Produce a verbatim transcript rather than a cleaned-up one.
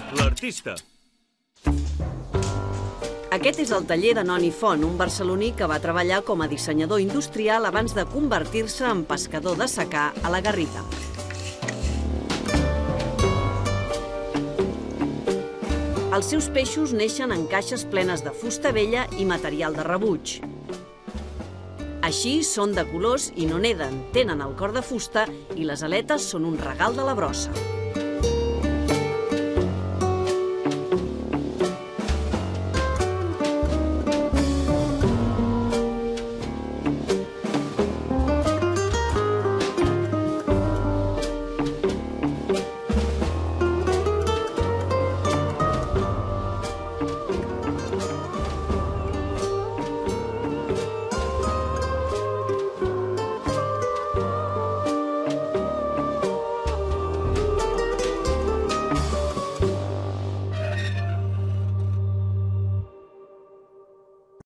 l'artista. Aquest és el taller de Noni Font, un barceloní que va treballar com a dissenyador industrial abans de convertir-se en pescador de secà a la Garriga. Els seus peixos neixen en caixes plenes de fusta vella i material de rebuig. Així són de colors i no neden, tenen el cor de fusta i les aletes són un regal de la brossa.